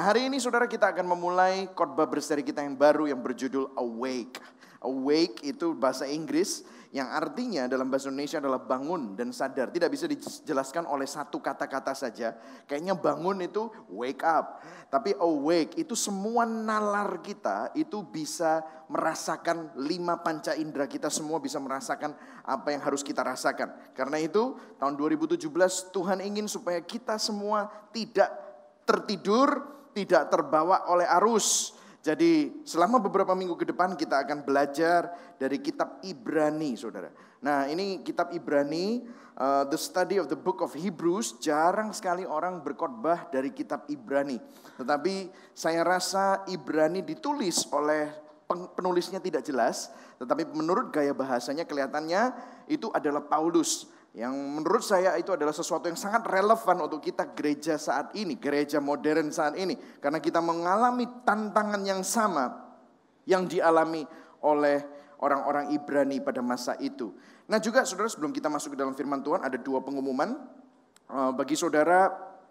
hari ini saudara kita akan memulai khotbah berseri kita yang baru yang berjudul Awake. Awake itu bahasa Inggris yang artinya dalam bahasa Indonesia adalah bangun dan sadar. Tidak bisa dijelaskan oleh satu kata-kata saja. Kayaknya bangun itu wake up. Tapi awake itu semua nalar kita itu bisa merasakan 5 panca indera kita semua bisa merasakan apa yang harus kita rasakan. Karena itu tahun 2017 Tuhan ingin supaya kita semua tidak tertidur, tidak terbawa oleh arus. Jadi selama beberapa minggu ke depan kita akan belajar dari kitab Ibrani, saudara. Nah ini kitab Ibrani, the study of the book of Hebrews, jarang sekali orang berkhotbah dari kitab Ibrani. Tetapi saya rasa Ibrani ditulis oleh penulisnya tidak jelas, tetapi menurut gaya bahasanya kelihatannya itu adalah Paulus. Yang menurut saya itu adalah sesuatu yang sangat relevan untuk kita gereja saat ini, gereja modern saat ini. Karena kita mengalami tantangan yang sama yang dialami oleh orang-orang Ibrani pada masa itu. Nah juga saudara, sebelum kita masuk ke dalam firman Tuhan, ada 2 pengumuman. Bagi saudara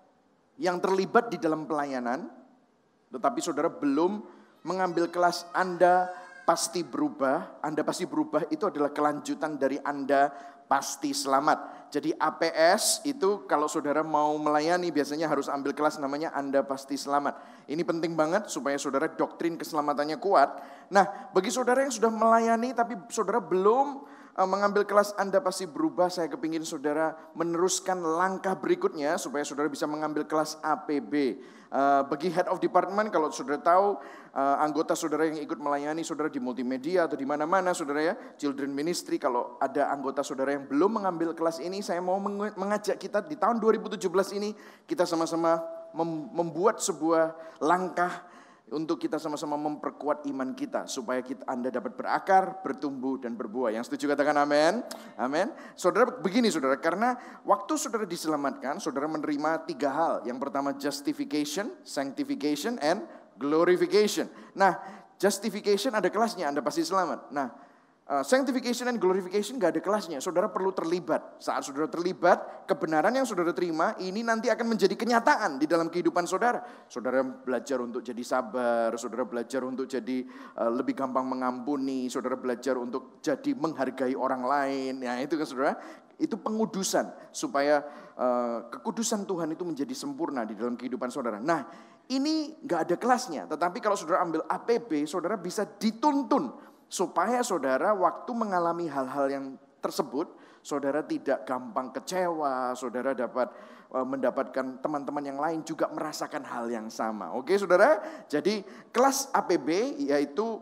yang terlibat di dalam pelayanan, tetapi saudara belum mengambil kelas Anda pasti berubah. Anda pasti berubah itu adalah kelanjutan dari Anda pasti selamat. Jadi APS itu kalau saudara mau melayani biasanya harus ambil kelas namanya Anda pasti selamat. Ini penting banget supaya saudara doktrin keselamatannya kuat. Nah bagi saudara yang sudah melayani tapi saudara belum mengambil kelas Anda pasti berubah, saya kepingin saudara meneruskan langkah berikutnya supaya saudara bisa mengambil kelas APB. Bagi head of department, kalau saudara tahu anggota saudara yang ikut melayani saudara di multimedia atau di mana-mana saudara ya, children ministry, kalau ada anggota saudara yang belum mengambil kelas ini, saya mau mengajak kita di tahun 2017 ini kita sama-sama membuat sebuah langkah untuk kita sama-sama memperkuat iman kita supaya Anda dapat berakar, bertumbuh dan berbuah. Yang setuju katakan amin. Amin. Saudara begini saudara, karena waktu saudara diselamatkan, saudara menerima 3 hal. Yang pertama justification, sanctification and glorification. Nah, justification ada kelasnya, Anda pasti selamat. Nah, sanctification and glorification gak ada kelasnya. Saudara perlu terlibat. Saat saudara terlibat, kebenaran yang saudara terima ini nanti akan menjadi kenyataan di dalam kehidupan saudara. Saudara belajar untuk jadi sabar, saudara belajar untuk jadi lebih gampang mengampuni, saudara belajar untuk jadi menghargai orang lain. Ya itu kan saudara, itu pengudusan supaya kekudusan Tuhan itu menjadi sempurna di dalam kehidupan saudara. Nah, ini gak ada kelasnya, tetapi kalau saudara ambil APB, saudara bisa dituntun supaya saudara waktu mengalami hal-hal yang tersebut, saudara tidak gampang kecewa, saudara dapat mendapatkan teman-teman yang lain juga merasakan hal yang sama. Oke saudara, jadi kelas APB yaitu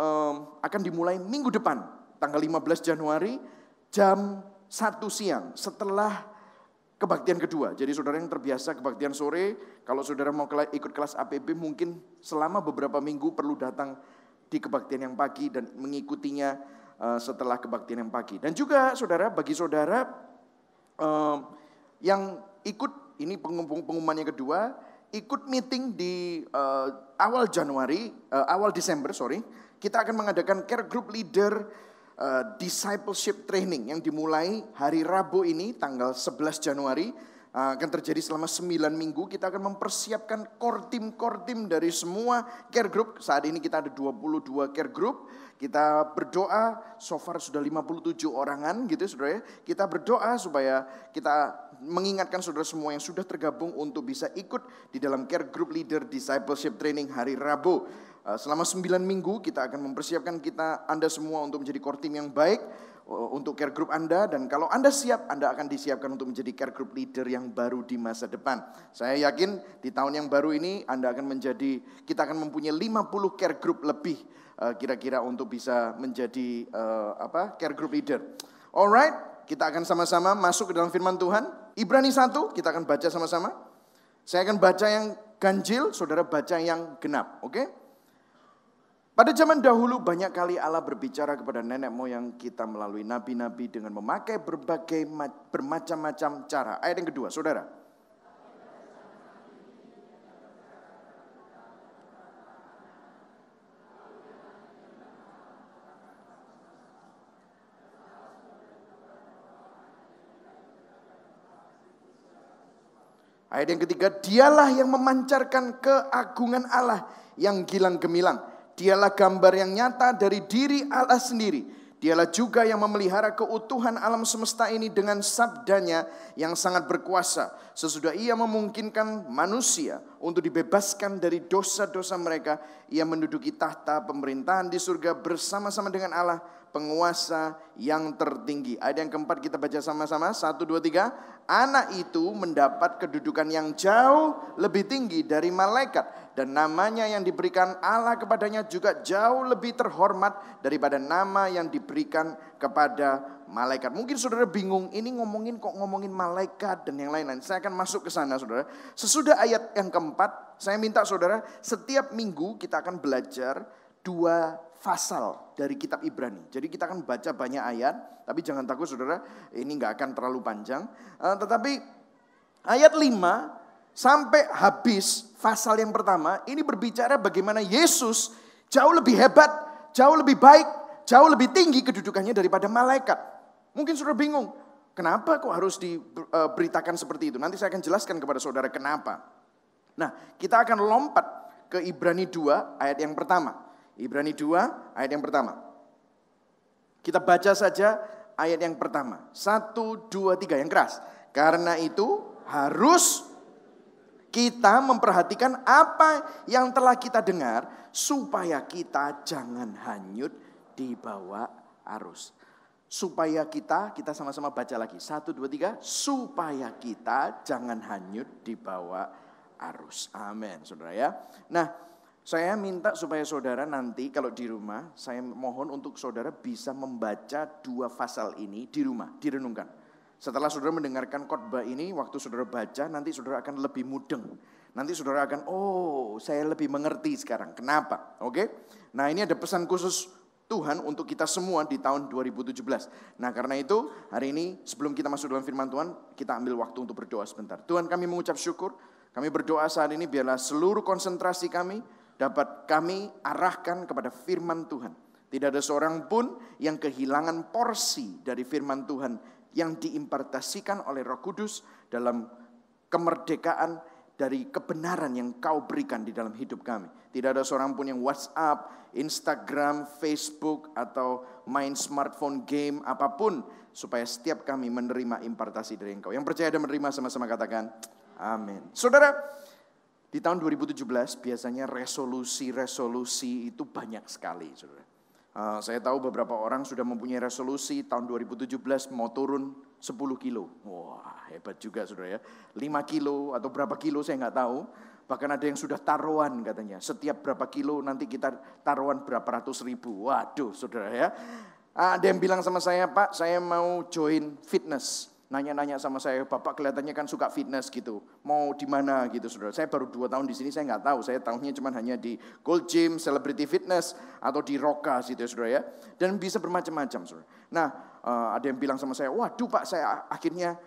akan dimulai minggu depan, tanggal 15 Januari jam 1 siang setelah kebaktian kedua. Jadi saudara yang terbiasa kebaktian sore, kalau saudara mau ikut kelas APB mungkin selama beberapa minggu perlu datang di kebaktian yang pagi dan mengikutinya setelah kebaktian yang pagi. Dan juga saudara, bagi saudara yang ikut, ini pengumuman yang kedua, ikut meeting di awal Desember, kita akan mengadakan Care Group Leader Discipleship Training yang dimulai hari Rabu ini tanggal 11 Januari. Akan terjadi selama 9 minggu. Kita akan mempersiapkan core team dari semua care group. Saat ini kita ada 22 care group. Kita berdoa, so far sudah 57 orangan gitu saudara ya. Kita berdoa supaya kita mengingatkan saudara semua yang sudah tergabung untuk bisa ikut di dalam Care Group Leader Discipleship Training hari Rabu. Selama 9 minggu kita akan mempersiapkan Anda semua untuk menjadi core team yang baik untuk care group Anda, dan kalau Anda siap, Anda akan disiapkan untuk menjadi care group leader yang baru di masa depan. Saya yakin di tahun yang baru ini kita akan mempunyai 50 care group lebih kira-kira untuk bisa menjadi care group leader. Alright, kita akan sama-sama masuk ke dalam firman Tuhan. Ibrani 1 kita akan baca sama-sama. Saya akan baca yang ganjil, saudara baca yang genap, oke? Pada zaman dahulu banyak kali Allah berbicara kepada nenek moyang kita melalui nabi-nabi dengan memakai bermacam-macam cara. Ayat yang kedua, saudara. Ayat yang ketiga, dialah yang memancarkan keagungan Allah yang gilang gemilang. Dialah gambar yang nyata dari diri Allah sendiri. Dialah juga yang memelihara keutuhan alam semesta ini dengan sabdanya yang sangat berkuasa. Sesudah ia memungkinkan manusia untuk dibebaskan dari dosa-dosa mereka, ia menduduki tahta pemerintahan di surga bersama-sama dengan Allah, penguasa yang tertinggi. Ayat yang keempat kita baca sama-sama. 1, 2, 3. Anak itu mendapat kedudukan yang jauh lebih tinggi dari malaikat. Dan namanya yang diberikan Allah kepadanya juga jauh lebih terhormat daripada nama yang diberikan kepada malaikat. Mungkin saudara bingung, ini ngomongin malaikat dan yang lain-lain. Saya akan masuk ke sana saudara. Sesudah ayat yang keempat, saya minta saudara setiap minggu kita akan belajar 2 pasal dari kitab Ibrani. Jadi kita akan baca banyak ayat, tapi jangan takut saudara, ini gak akan terlalu panjang. Tetapi ayat 5 sampai habis pasal yang pertama, ini berbicara bagaimana Yesus jauh lebih hebat, jauh lebih baik, jauh lebih tinggi kedudukannya daripada malaikat. Mungkin saudara bingung, kenapa kok harus diberitakan seperti itu? Nanti saya akan jelaskan kepada saudara kenapa. Nah, kita akan lompat ke Ibrani 2 ayat yang pertama. Ibrani 2 ayat yang pertama. Kita baca saja ayat yang pertama. 1, 2, 3 yang keras. Karena itu harus kita memperhatikan apa yang telah kita dengar supaya kita jangan hanyut di bawah arus. Supaya kita sama-sama baca lagi. 1, 2, 3. Supaya kita jangan hanyut di bawah arus. Amin, saudara ya. Nah, saya minta supaya saudara nanti kalau di rumah, saya mohon untuk saudara bisa membaca 2 pasal ini di rumah, direnungkan. Setelah saudara mendengarkan khotbah ini, waktu saudara baca, nanti saudara akan lebih mudeng. Nanti saudara akan, oh saya lebih mengerti sekarang. Kenapa? Oke? Nah ini ada pesan khusus Tuhan untuk kita semua di tahun 2017. Nah karena itu hari ini sebelum kita masuk dalam firman Tuhan, kita ambil waktu untuk berdoa sebentar. Tuhan, kami mengucap syukur, kami berdoa saat ini biarlah seluruh konsentrasi kami dapat kami arahkan kepada firman Tuhan. Tidak ada seorang pun yang kehilangan porsi dari firman Tuhan yang diimpartasikan oleh Roh Kudus dalam kemerdekaan dari kebenaran yang kau berikan di dalam hidup kami. Tidak ada seorang pun yang WhatsApp, Instagram, Facebook, atau main smartphone game apapun, supaya setiap kami menerima impartasi dari engkau. Yang percaya dan menerima sama-sama katakan, amin. Saudara, di tahun 2017 biasanya resolusi itu banyak sekali, saudara. Saya tahu beberapa orang sudah mempunyai resolusi tahun 2017 mau turun 10 kilo. Wah hebat juga saudara ya. 5 kilo atau berapa kilo saya nggak tahu. Bahkan ada yang sudah taruhan katanya. Setiap berapa kilo nanti kita taruhan berapa ratus ribu. Waduh saudara ya. Ada yang bilang sama saya, Pak saya mau join fitness. Nanya-nanya sama saya, Bapak kelihatannya kan suka fitness gitu. Mau di mana gitu saudara. Saya baru 2 tahun di sini, saya nggak tahu. Saya tahunya cuma hanya di Gold Gym, Celebrity Fitness, atau di Roka gitu ya saudara ya. Dan bisa bermacam-macam saudara. Nah ada yang bilang sama saya, waduh Pak saya akhirnya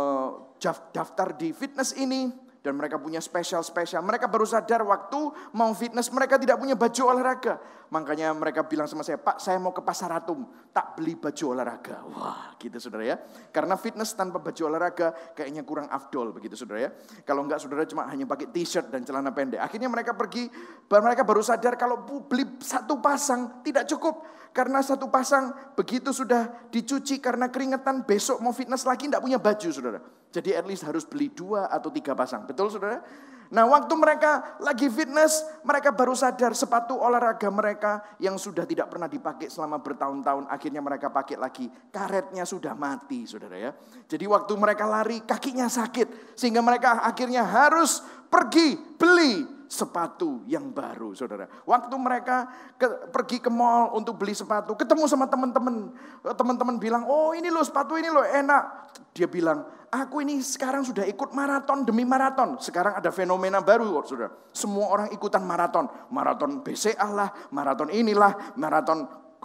daftar di fitness ini. Dan mereka punya spesial-spesial. Mereka baru sadar waktu mau fitness mereka tidak punya baju olahraga. Makanya mereka bilang sama saya, Pak saya mau ke Pasar Atom, tak beli baju olahraga. Wah gitu saudara ya. Karena fitness tanpa baju olahraga kayaknya kurang afdol begitu saudara ya. Kalau enggak saudara cuma hanya pakai t-shirt dan celana pendek. Akhirnya mereka pergi, mereka baru sadar kalau beli 1 pasang tidak cukup. Karena 1 pasang begitu sudah dicuci karena keringetan, besok mau fitness lagi tidak punya baju saudara. Jadi at least harus beli 2 atau 3 pasang. Betul saudara? Nah waktu mereka lagi fitness, mereka baru sadar sepatu olahraga mereka yang sudah tidak pernah dipakai selama bertahun-tahun. Akhirnya mereka pakai lagi, karetnya sudah mati saudara ya. Jadi waktu mereka lari kakinya sakit. Sehingga mereka akhirnya harus pergi beli sepatu yang baru saudara. Waktu mereka pergi ke mall untuk beli sepatu, ketemu sama teman-teman. Teman-teman bilang, oh ini loh sepatu ini loh enak. Dia bilang, aku ini sekarang sudah ikut maraton demi maraton. Sekarang ada fenomena baru saudara. Semua orang ikutan maraton. Maraton BCA lah, maraton inilah, maraton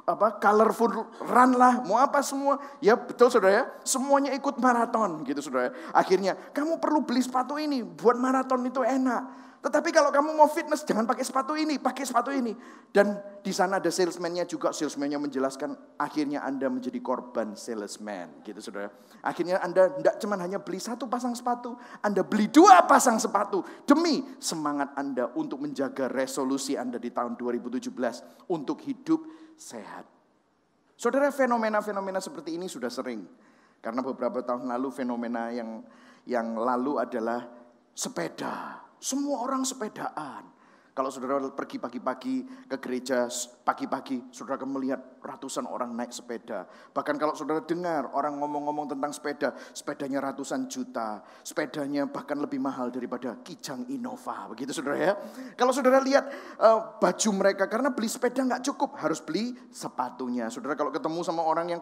colorful run lah, mau apa semua. Ya betul saudara ya, semuanya ikut maraton gitu saudara. Akhirnya kamu perlu beli sepatu ini, buat maraton itu enak. Tetapi kalau kamu mau fitness jangan pakai sepatu ini, pakai sepatu ini. Dan di sana ada salesman-nya juga, salesman-nya menjelaskan akhirnya Anda menjadi korban salesman gitu saudara. Akhirnya Anda tidak cuma hanya beli satu pasang sepatu, Anda beli 2 pasang sepatu demi semangat Anda untuk menjaga resolusi Anda di tahun 2017 untuk hidup sehat. Saudara, fenomena-fenomena seperti ini sudah sering. Karena beberapa tahun lalu fenomena yang lalu adalah sepeda. Semua orang sepedaan. Kalau saudara pergi pagi-pagi ke gereja, pagi-pagi saudara akan melihat ratusan orang naik sepeda. Bahkan kalau saudara dengar orang ngomong-ngomong tentang sepeda, sepedanya ratusan juta. Sepedanya bahkan lebih mahal daripada Kijang Innova. Begitu saudara ya. Kalau saudara lihat baju mereka, karena beli sepeda nggak cukup, harus beli sepatunya. Saudara kalau ketemu sama orang yang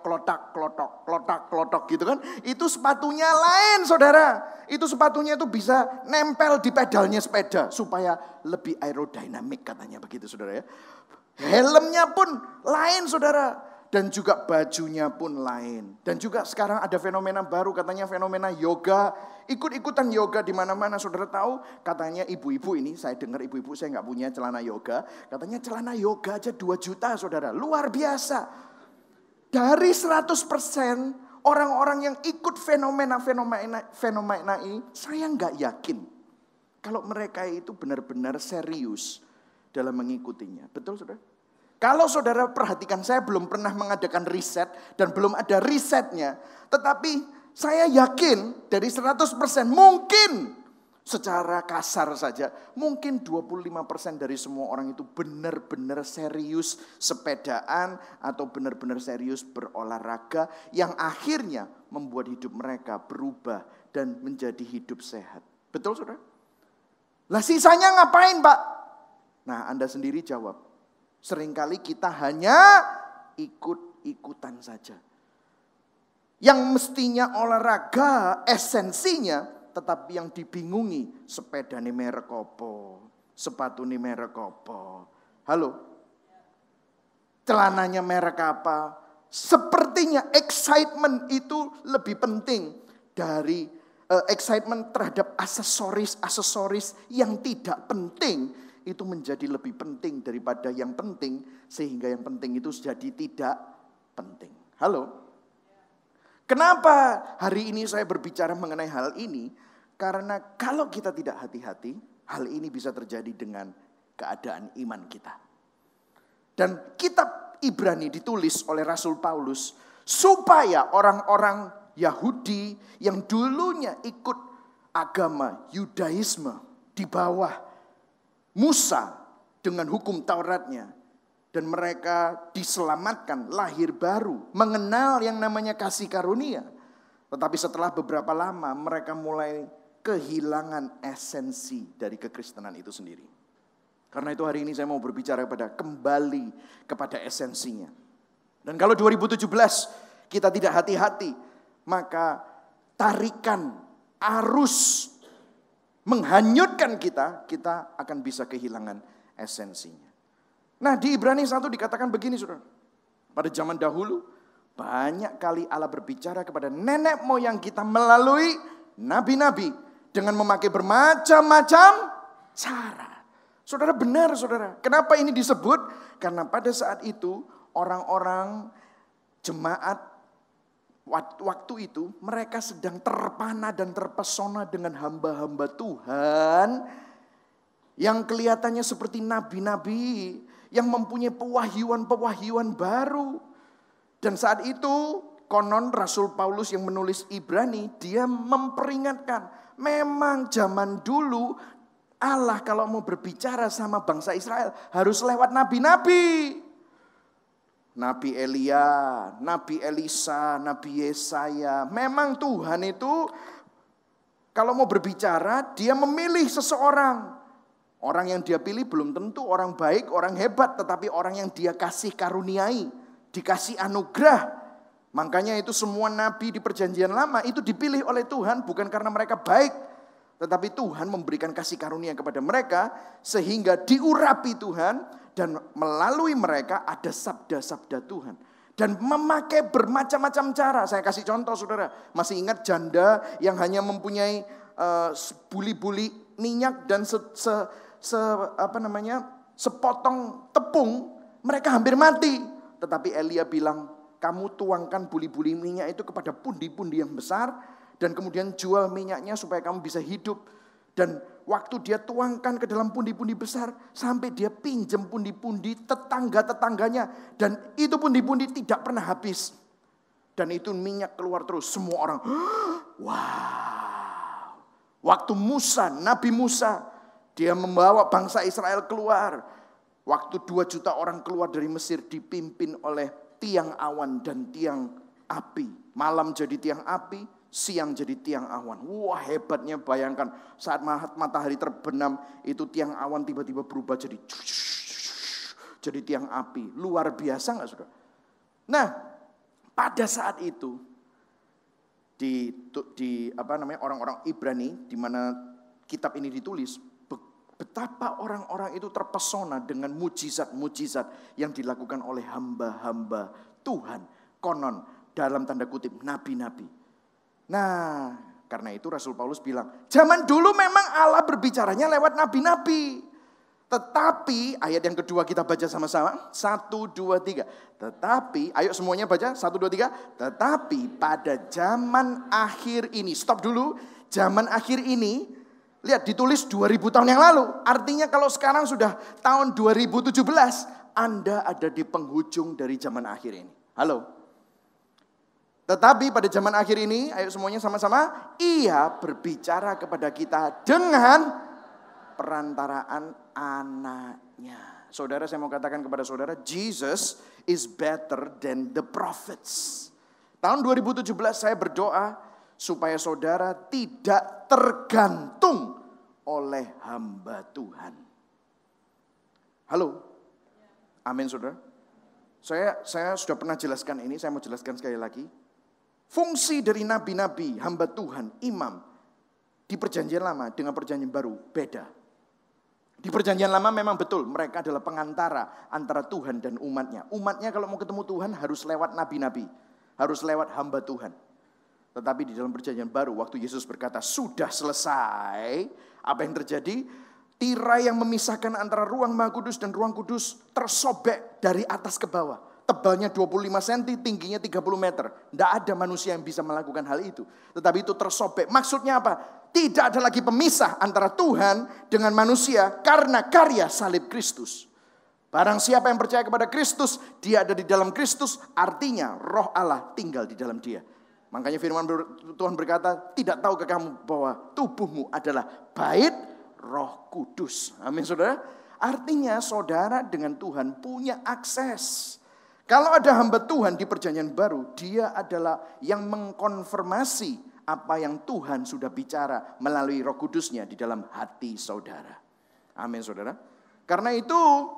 klotak gitu kan, itu sepatunya lain saudara. Itu sepatunya itu bisa nempel di pedalnya sepeda supaya lebih aerodinamik katanya begitu saudara ya. Helmnya pun lain saudara. Dan juga bajunya pun lain. Dan juga sekarang ada fenomena baru katanya fenomena yoga. Ikut-ikutan yoga di mana-mana saudara tahu. Katanya ibu-ibu ini, saya dengar ibu-ibu, saya nggak punya celana yoga. Katanya celana yoga aja 2 juta saudara. Luar biasa. Dari 100% orang-orang yang ikut fenomena ini, saya nggak yakin kalau mereka itu benar-benar serius dalam mengikutinya. Betul saudara? Kalau saudara perhatikan, saya belum pernah mengadakan riset dan belum ada risetnya. Tetapi saya yakin dari 100% mungkin secara kasar saja, mungkin 25% dari semua orang itu benar-benar serius sepedaan atau benar-benar serius berolahraga yang akhirnya membuat hidup mereka berubah dan menjadi hidup sehat. Betul saudara? Lah sisanya ngapain Pak? Nah Anda sendiri jawab. Seringkali kita hanya ikut-ikutan saja. Yang mestinya olahraga esensinya, tetapi yang dibingungi sepeda ini merek apa, sepatu ini merek apa. Halo? Celananya merek apa? Sepertinya excitement itu lebih penting dari excitement terhadap aksesoris yang tidak penting. Itu menjadi lebih penting daripada yang penting. Sehingga yang penting itu jadi tidak penting. Halo? Kenapa hari ini saya berbicara mengenai hal ini? Karena kalau kita tidak hati-hati, hal ini bisa terjadi dengan keadaan iman kita. Dan kitab Ibrani ditulis oleh Rasul Paulus supaya orang-orang Yahudi yang dulunya ikut agama Yudaisme di bawah Musa dengan hukum Tauratnya, dan mereka diselamatkan, lahir baru, mengenal yang namanya kasih karunia. Tetapi setelah beberapa lama mereka mulai kehilangan esensi dari kekristenan itu sendiri. Karena itu hari ini saya mau berbicara kembali kepada esensinya. Dan kalau 2017 kita tidak hati-hati, maka tarikan arus menghanyutkan kita akan bisa kehilangan esensinya. Nah di Ibrani 1 dikatakan begini saudara. Pada zaman dahulu banyak kali Allah berbicara kepada nenek moyang kita melalui nabi-nabi dengan memakai bermacam-macam cara. Saudara benar saudara. Kenapa ini disebut? Karena pada saat itu orang-orang jemaat waktu itu mereka sedang terpana dan terpesona dengan hamba-hamba Tuhan yang kelihatannya seperti nabi-nabi yang mempunyai pewahyuan-pewahyuan baru. Dan saat itu konon Rasul Paulus yang menulis Ibrani, dia memperingatkan, memang zaman dulu Allah kalau mau berbicara sama bangsa Israel harus lewat nabi-nabi. Nabi Elia, Nabi Elisa, Nabi Yesaya. Memang Tuhan itu kalau mau berbicara dia memilih seseorang. Orang yang dia pilih belum tentu orang baik, orang hebat. Tetapi orang yang dia kasih karuniai, dikasih anugerah. Makanya itu semua nabi di perjanjian lama itu dipilih oleh Tuhan bukan karena mereka baik. Tetapi Tuhan memberikan kasih karunia kepada mereka sehingga diurapi Tuhan. Dan melalui mereka ada sabda-sabda Tuhan. Dan memakai bermacam-macam cara. Saya kasih contoh saudara. Masih ingat janda yang hanya mempunyai buli-buli minyak dan sepotong tepung. Mereka hampir mati. Tetapi Elia bilang, kamu tuangkan buli-buli minyak itu kepada pundi-pundi yang besar. Dan kemudian jual minyaknya supaya kamu bisa hidup. Dan waktu dia tuangkan ke dalam pundi-pundi besar, sampai dia pinjam pundi-pundi tetangga-tetangganya. Dan itu pundi-pundi tidak pernah habis. Dan itu minyak keluar terus. Semua orang, wow. Waktu Musa, Nabi Musa, dia membawa bangsa Israel keluar. Waktu 2 juta orang keluar dari Mesir dipimpin oleh tiang awan dan tiang api. Malam jadi tiang api, siang jadi tiang awan. Wah, hebatnya, bayangkan saat matahari terbenam itu tiang awan tiba-tiba berubah jadi tiang api. Luar biasa enggak saudara? Nah, pada saat itu orang-orang Ibrani di mana kitab ini ditulis, betapa orang-orang itu terpesona dengan mujizat-mujizat yang dilakukan oleh hamba-hamba Tuhan. Konon dalam tanda kutip nabi-nabi. Nah, karena itu Rasul Paulus bilang, zaman dulu memang Allah berbicaranya lewat nabi-nabi. Tetapi, ayat yang kedua kita baca sama-sama. 1, 2, 3. Tetapi, ayo semuanya baca. 1, 2, 3. Tetapi pada zaman akhir ini. Stop dulu. Zaman akhir ini. Lihat, ditulis 2000 tahun yang lalu. Artinya kalau sekarang sudah tahun 2017. Anda ada di penghujung dari zaman akhir ini. Halo. Tetapi pada zaman akhir ini, ayo semuanya sama-sama, ia berbicara kepada kita dengan perantaraan anaknya. Saudara, saya mau katakan kepada saudara, Jesus is better than the prophets. Tahun 2017 saya berdoa supaya saudara tidak tergantung oleh hamba Tuhan. Halo? Amin saudara. Saya sudah pernah jelaskan ini, saya mau jelaskan sekali lagi. Fungsi dari nabi-nabi, hamba Tuhan, imam di perjanjian lama dengan perjanjian baru beda. Di perjanjian lama memang betul mereka adalah pengantara antara Tuhan dan umatnya. Umatnya kalau mau ketemu Tuhan harus lewat nabi-nabi, harus lewat hamba Tuhan. Tetapi di dalam perjanjian baru waktu Yesus berkata sudah selesai, apa yang terjadi? Tirai yang memisahkan antara ruang Maha Kudus dan ruang kudus tersobek dari atas ke bawah. Tebalnya 25 cm, tingginya 30 meter. Tidak ada manusia yang bisa melakukan hal itu. Tetapi itu tersobek. Maksudnya apa? Tidak ada lagi pemisah antara Tuhan dengan manusia karena karya salib Kristus. Barang siapa yang percaya kepada Kristus, dia ada di dalam Kristus. Artinya roh Allah tinggal di dalam dia. Makanya firman Tuhan berkata, tidak tahukah kamu bahwa tubuhmu adalah bait Roh Kudus. Amin saudara. Artinya saudara dengan Tuhan punya akses. Kalau ada hamba Tuhan di perjanjian baru, dia adalah yang mengkonfirmasi apa yang Tuhan sudah bicara melalui Roh Kudusnya di dalam hati saudara. Amin saudara. Karena itu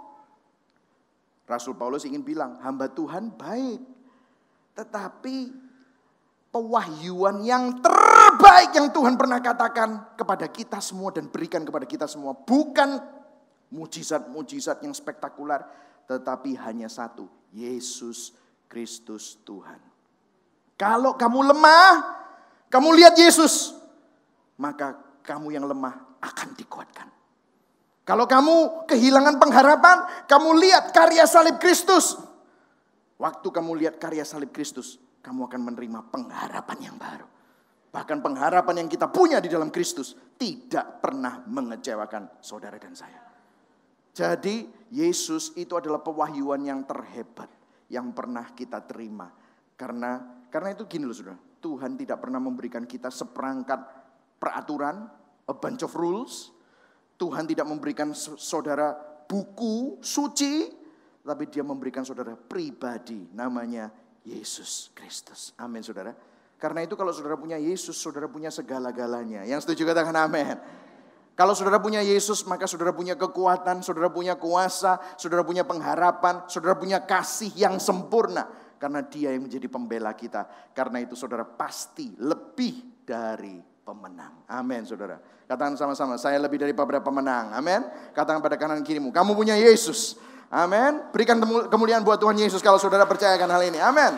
Rasul Paulus ingin bilang hamba Tuhan baik. Tetapi pewahyuan yang terbaik yang Tuhan pernah katakan kepada kita semua dan berikan kepada kita semua. Bukan mujizat-mujizat yang spektakuler. Tetapi hanya satu, Yesus Kristus Tuhan. Kalau kamu lemah, kamu lihat Yesus, maka kamu yang lemah akan dikuatkan. Kalau kamu kehilangan pengharapan, kamu lihat karya salib Kristus. Waktu kamu lihat karya salib Kristus, kamu akan menerima pengharapan yang baru. Bahkan pengharapan yang kita punya di dalam Kristus tidak pernah mengecewakan saudara dan saya. Jadi Yesus itu adalah pewahyuan yang terhebat yang pernah kita terima. Karena itu gini loh saudara. Tuhan tidak pernah memberikan kita seperangkat peraturan, a bunch of rules. Tuhan tidak memberikan saudara buku suci. Tapi dia memberikan saudara pribadi namanya Yesus Kristus. Amin saudara. Karena itu kalau saudara punya Yesus, saudara punya segala-galanya. Yang setuju katakan amin. Kalau saudara punya Yesus, maka saudara punya kekuatan, saudara punya kuasa, saudara punya pengharapan, saudara punya kasih yang sempurna. Karena dia yang menjadi pembela kita. Karena itu saudara pasti lebih dari pemenang. Amin saudara. Katakan sama-sama, saya lebih dari beberapa pemenang. Amin. Katakan pada kanan kirimu, kamu punya Yesus. Amin. Berikan kemuliaan buat Tuhan Yesus kalau saudara percayakan hal ini. Amin.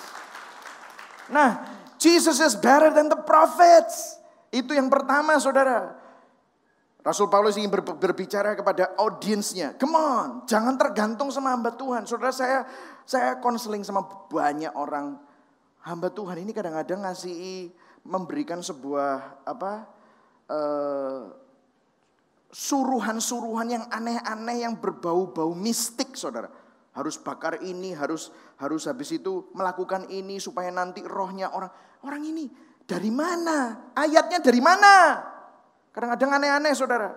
Nah, Jesus is better than the prophets. Itu yang pertama, saudara. Rasul Paulus ingin berbicara kepada audiensnya. Come on, jangan tergantung sama hamba Tuhan. Saudara, saya konseling sama banyak orang hamba Tuhan ini kadang-kadang memberikan sebuah suruhan-suruhan yang aneh-aneh yang berbau-bau mistik, saudara. Harus bakar ini, harus habis itu melakukan ini supaya nanti rohnya orang ini dari mana? Ayatnya dari mana? Kadang-kadang aneh-aneh, saudara.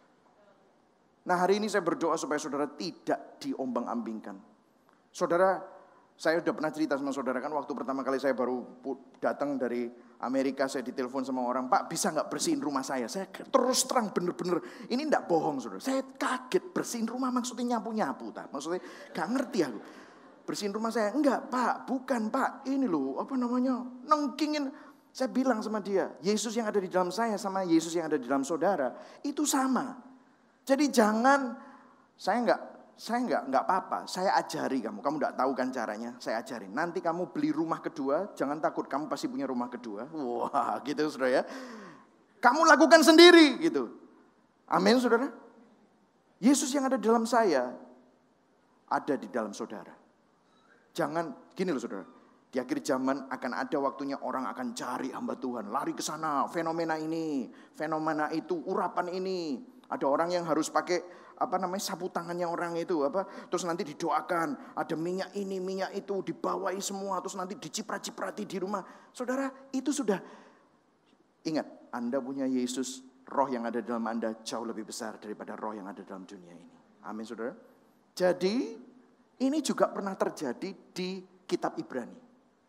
Nah, hari ini saya berdoa supaya saudara tidak diombang-ambingkan. Saudara, saya sudah pernah cerita sama saudara kan waktu pertama kali saya baru datang dari Amerika, saya ditelepon sama orang, Pak bisa gak bersihin rumah saya? Saya terus terang bener-bener, ini gak bohong saudara. Saya kaget, bersihin rumah maksudnya nyapu-nyapu. Maksudnya gak ngerti aku. Bersihin rumah saya, enggak Pak, bukan Pak. Ini loh, nengkingin. Saya bilang sama dia, Yesus yang ada di dalam saya sama Yesus yang ada di dalam saudara, itu sama. Jadi jangan, saya enggak apa-apa, saya ajari kamu enggak tahu kan caranya, saya ajarin. Nanti kamu beli rumah kedua, jangan takut kamu pasti punya rumah kedua. Wah, gitu saudara ya. Kamu lakukan sendiri gitu. Amin saudara. Yesus yang ada di dalam saya, ada di dalam saudara. Jangan, gini loh saudara. Di akhir zaman akan ada waktunya orang akan cari hamba Tuhan. Lari ke sana, fenomena ini, fenomena itu, urapan ini. Ada orang yang harus pakai sapu tangannya orang itu terus nanti didoakan, ada minyak ini minyak itu dibawahi semua, terus nanti diciprat-ciprati di rumah. Saudara, itu sudah, ingat, Anda punya Yesus, roh yang ada dalam Anda jauh lebih besar daripada roh yang ada dalam dunia ini. Amin saudara. Jadi ini juga pernah terjadi di kitab Ibrani.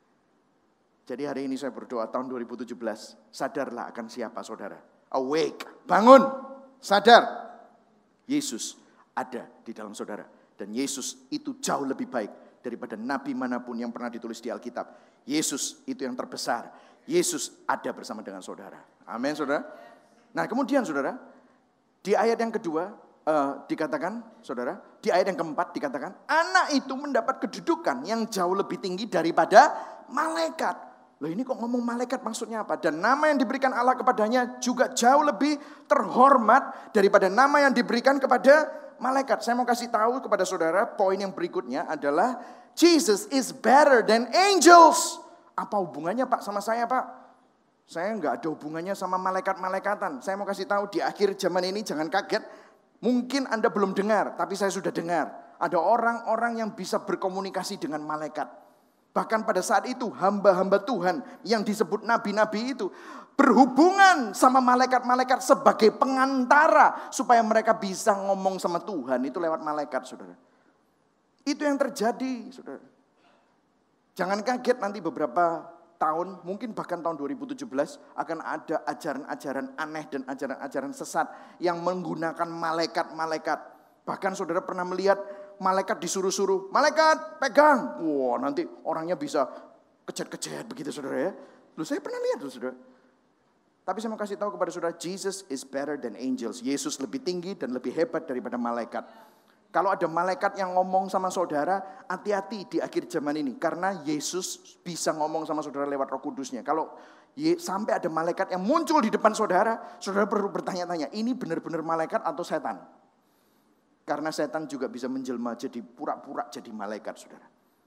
Jadi hari ini saya berdoa tahun 2017, sadarlah akan siapa saudara. Awake, bangun, sadar. Yesus ada di dalam saudara. Dan Yesus itu jauh lebih baik daripada nabi manapun yang pernah ditulis di Alkitab. Yesus itu yang terbesar. Yesus ada bersama dengan saudara. Amin saudara. Nah kemudian saudara, di ayat yang kedua dikatakan, saudara, di ayat yang keempat dikatakan, anak itu mendapat kedudukan yang jauh lebih tinggi daripada malaikat. Loh ini kok ngomong malaikat maksudnya apa? Dan nama yang diberikan Allah kepadanya juga jauh lebih terhormat daripada nama yang diberikan kepada malaikat. Saya mau kasih tahu kepada saudara, poin yang berikutnya adalah Jesus is better than angels. Apa hubungannya Pak sama saya Pak? Saya nggak ada hubungannya sama malaikat-malaikatan. Saya mau kasih tahu di akhir zaman ini jangan kaget. Mungkin Anda belum dengar, tapi saya sudah dengar. Ada orang-orang yang bisa berkomunikasi dengan malaikat. Bahkan pada saat itu hamba-hamba Tuhan yang disebut nabi-nabi itu berhubungan sama malaikat-malaikat sebagai pengantara supaya mereka bisa ngomong sama Tuhan itu lewat malaikat, saudara. Itu yang terjadi, saudara. Jangan kaget nanti beberapa tahun, mungkin bahkan tahun 2017 akan ada ajaran-ajaran aneh dan ajaran-ajaran sesat yang menggunakan malaikat-malaikat. Bahkan saudara pernah melihat malaikat disuruh-suruh, malaikat pegang. Wah nanti orangnya bisa kejet-kejet begitu saudara ya. Loh saya pernah lihat loh saudara. Tapi saya mau kasih tahu kepada saudara, Jesus is better than angels. Yesus lebih tinggi dan lebih hebat daripada malaikat. Kalau ada malaikat yang ngomong sama saudara, hati-hati di akhir zaman ini. Karena Yesus bisa ngomong sama saudara lewat Roh Kudusnya. Kalau sampai ada malaikat yang muncul di depan saudara, saudara perlu bertanya-tanya, ini benar-benar malaikat atau setan? Karena setan juga bisa menjelma jadi pura-pura jadi malaikat, saudara.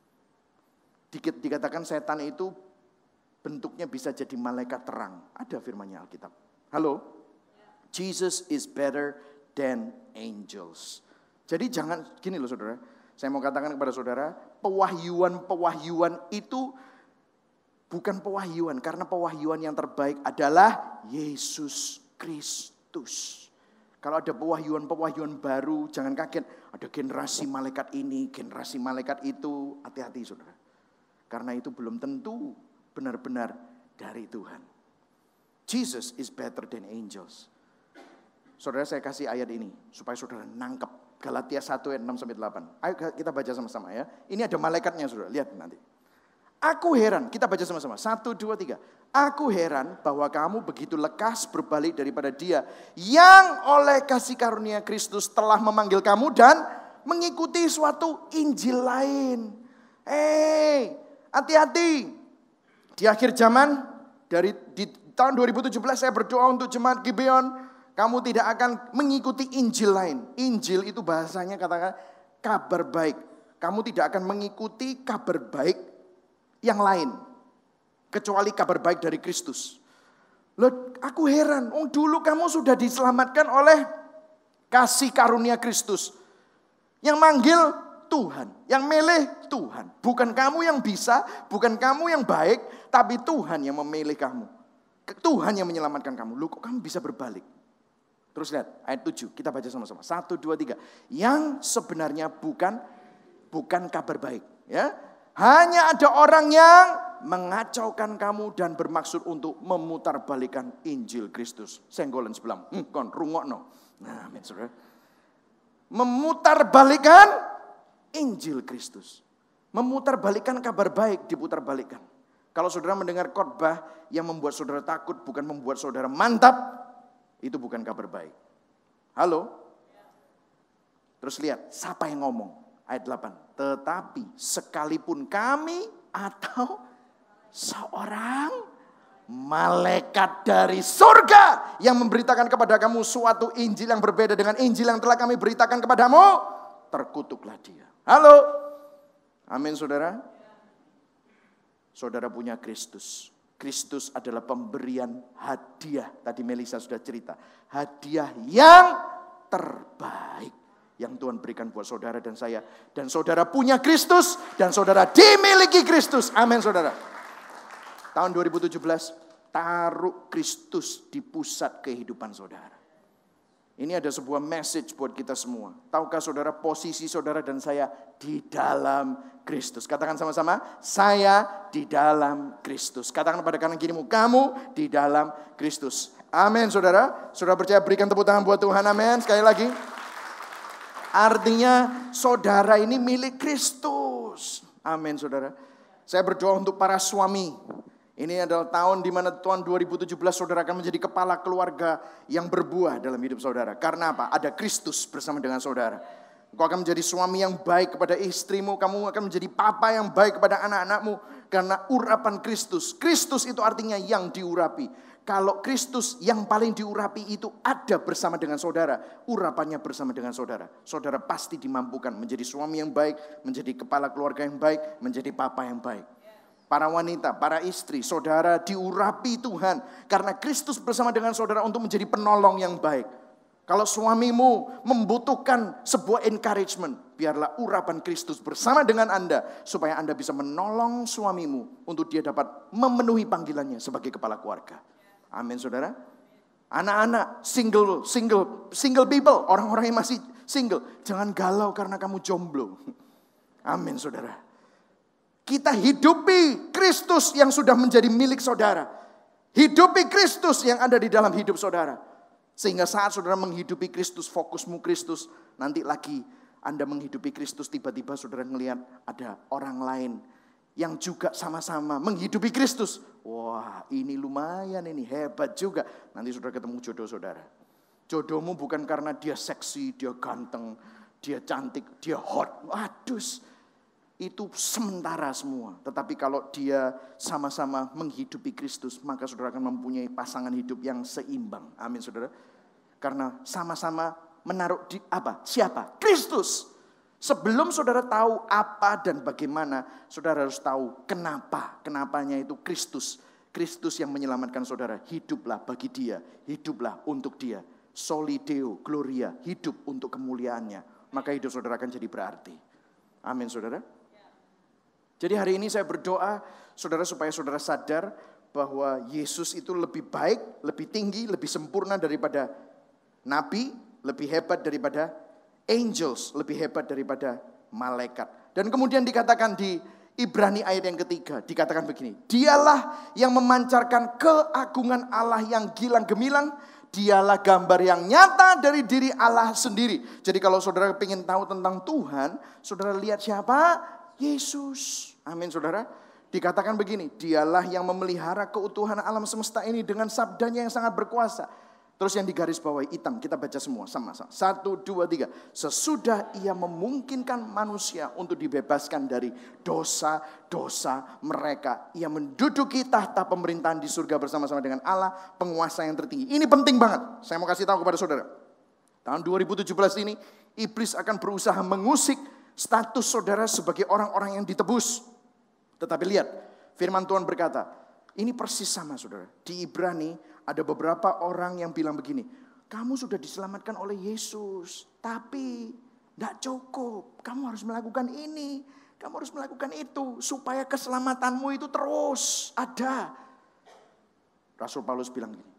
Dikatakan setan itu bentuknya bisa jadi malaikat terang. Ada firman-Nya Alkitab. Halo? Jesus is better than angels. Jadi jangan, gini loh saudara. Saya mau katakan kepada saudara, pewahyuan itu bukan pewahyuan. Karena pewahyuan yang terbaik adalah Yesus Kristus. Kalau ada pewahyuan baru, jangan kaget. Ada generasi malaikat ini, generasi malaikat itu. Hati-hati saudara. Karena itu belum tentu benar-benar dari Tuhan. Jesus is better than angels. Saudara saya kasih ayat ini, supaya saudara nangkep. Galatia 1 ayat 6-8. Ayo kita baca sama-sama ya. Ini ada malaikatnya saudara, lihat nanti. Aku heran, kita baca sama-sama. 1, 2, 3. Aku heran bahwa kamu begitu lekas berbalik daripada Dia yang oleh kasih karunia Kristus telah memanggil kamu dan mengikuti suatu Injil lain. Hati-hati. Di akhir zaman, di tahun 2017 saya berdoa untuk jemaat Gibeon, kamu tidak akan mengikuti Injil lain. Injil itu bahasanya katakan kabar baik. Kamu tidak akan mengikuti kabar baik yang lain. Kecuali kabar baik dari Kristus. Loh, aku heran, dulu kamu sudah diselamatkan oleh kasih karunia Kristus. Yang manggil Tuhan, yang milih Tuhan. Bukan kamu yang bisa, bukan kamu yang baik, tapi Tuhan yang memilih kamu. Tuhan yang menyelamatkan kamu. Loh, kok kamu bisa berbalik? Terus lihat ayat 7, kita baca sama-sama. 1, 2, 3. Yang sebenarnya bukan kabar baik. Ya, hanya ada orang yang mengacaukan kamu dan bermaksud untuk memutarbalikan Injil Kristus. Senggolan sebelah, kon rungokno. Nah, amin saudara. Memutarbalikan Injil Kristus. Memutarbalikkan kabar baik, diputarbalikkan. Kalau saudara mendengar khotbah yang membuat saudara takut, bukan membuat saudara mantap, itu bukan kabar baik. Halo? Terus lihat, siapa yang ngomong? Ayat 8. Tetapi sekalipun kami atau seorang malaikat dari surga yang memberitakan kepada kamu suatu Injil yang berbeda dengan Injil yang telah kami beritakan kepadamu, terkutuklah dia. Halo? Amin saudara. Saudara punya Kristus. Kristus adalah pemberian hadiah. Tadi Melisa sudah cerita. Hadiah yang terbaik yang Tuhan berikan buat saudara dan saya. Dan saudara punya Kristus dan saudara dimiliki Kristus. Amin saudara. Tahun 2017, taruh Kristus di pusat kehidupan saudara. Ini ada sebuah message buat kita semua. Tahukah saudara posisi saudara dan saya di dalam Kristus? Katakan sama-sama, saya di dalam Kristus. Katakan pada kanan kirimu, kamu di dalam Kristus. Amin saudara. Saudara percaya, berikan tepuk tangan buat Tuhan, amin. Sekali lagi. Artinya saudara ini milik Kristus. Amin saudara. Saya berdoa untuk para suami. Ini adalah tahun di mana tahun 2017 saudara akan menjadi kepala keluarga yang berbuah dalam hidup saudara. Karena apa? Ada Kristus bersama dengan saudara. Engkau akan menjadi suami yang baik kepada istrimu. Kamu akan menjadi papa yang baik kepada anak-anakmu. Karena urapan Kristus. Kristus itu artinya yang diurapi. Kalau Kristus yang paling diurapi itu ada bersama dengan saudara. Urapannya bersama dengan saudara. Saudara pasti dimampukan menjadi suami yang baik. Menjadi kepala keluarga yang baik. Menjadi papa yang baik. Para wanita, para istri, saudara diurapi Tuhan. Karena Kristus bersama dengan saudara untuk menjadi penolong yang baik. Kalau suamimu membutuhkan sebuah encouragement, biarlah urapan Kristus bersama dengan Anda. Supaya Anda bisa menolong suamimu untuk dia dapat memenuhi panggilannya sebagai kepala keluarga. Amin saudara. Anak-anak, single people, orang-orang yang masih single. Jangan galau karena kamu jomblo. Amin saudara. Kita hidupi Kristus yang sudah menjadi milik saudara. Hidupi Kristus yang ada di dalam hidup saudara. Sehingga saat saudara menghidupi Kristus, fokusmu Kristus. Nanti lagi Anda menghidupi Kristus, tiba-tiba saudara melihat ada orang lain yang juga sama-sama menghidupi Kristus. Wah, ini lumayan, ini hebat juga. Nanti saudara ketemu jodoh saudara. Jodohmu bukan karena dia seksi, dia ganteng, dia cantik, dia hot. Waduh. Itu sementara semua. Tetapi kalau dia sama-sama menghidupi Kristus, maka saudara akan mempunyai pasangan hidup yang seimbang. Amin saudara. Karena sama-sama menaruh di apa? Siapa? Kristus. Sebelum saudara tahu apa dan bagaimana, saudara harus tahu kenapa. Kenapanya itu Kristus. Kristus yang menyelamatkan saudara. Hiduplah bagi dia. Hiduplah untuk dia. Soli Deo Gloria. Hidup untuk kemuliaannya. Maka hidup saudara akan jadi berarti. Amin saudara. Jadi hari ini saya berdoa saudara supaya saudara sadar bahwa Yesus itu lebih baik, lebih tinggi, lebih sempurna daripada nabi, lebih hebat daripada angels, lebih hebat daripada malaikat. Dan kemudian dikatakan di Ibrani ayat yang ketiga, dikatakan begini. Dialah yang memancarkan keagungan Allah yang gilang gemilang. Dialah gambar yang nyata dari diri Allah sendiri. Jadi kalau saudara ingin tahu tentang Tuhan, saudara lihat siapa? Yesus. Amin saudara. Dikatakan begini, dialah yang memelihara keutuhan alam semesta ini dengan sabdanya yang sangat berkuasa. Terus yang di garis bawah hitam, kita baca semua sama-sama. 1, 2, 3. Sesudah ia memungkinkan manusia untuk dibebaskan dari dosa-dosa mereka. Ia menduduki tahta pemerintahan di surga bersama-sama dengan Allah, penguasa yang tertinggi. Ini penting banget. Saya mau kasih tahu kepada saudara. Tahun 2017 ini, iblis akan berusaha mengusik status saudara sebagai orang-orang yang ditebus. Tetapi lihat, firman Tuhan berkata, ini persis sama saudara. Di Ibrani, ada beberapa orang yang bilang begini, kamu sudah diselamatkan oleh Yesus, tapi tidak cukup. Kamu harus melakukan ini, kamu harus melakukan itu, supaya keselamatanmu itu terus ada. Rasul Paulus bilang gini,